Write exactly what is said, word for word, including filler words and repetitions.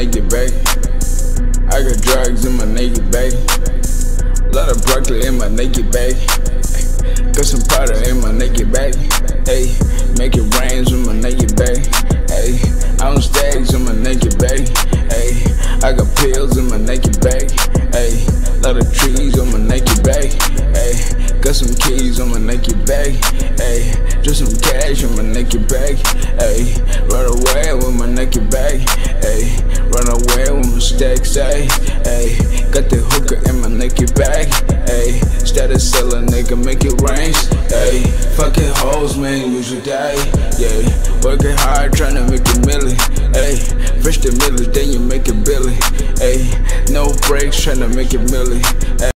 naked bag. I got drugs in my naked bag. Lot of broccoli in my naked bag. Got some powder in my naked bag. Ayy, make it rain with my naked bag. Ayy, I don't stacks in my naked bag. Ayy, I got pills in my naked bag. Ayy, lot of trees on my naked bag. Ayy, got some keys on my naked bag. Ayy, just some cash in my naked bag. Ayy, run away with my naked bag. Ayy, run away with my stacks. Ayy, ayy, got the hookah in my naked bag. Ayy, started selling, nigga, make it rain. Ayy, fucking hoes, man, you should die. Yeah, working hard, tryna make a million. Ayy, fresh the million, then you make it billion. Ayy, no breaks, tryna make it million.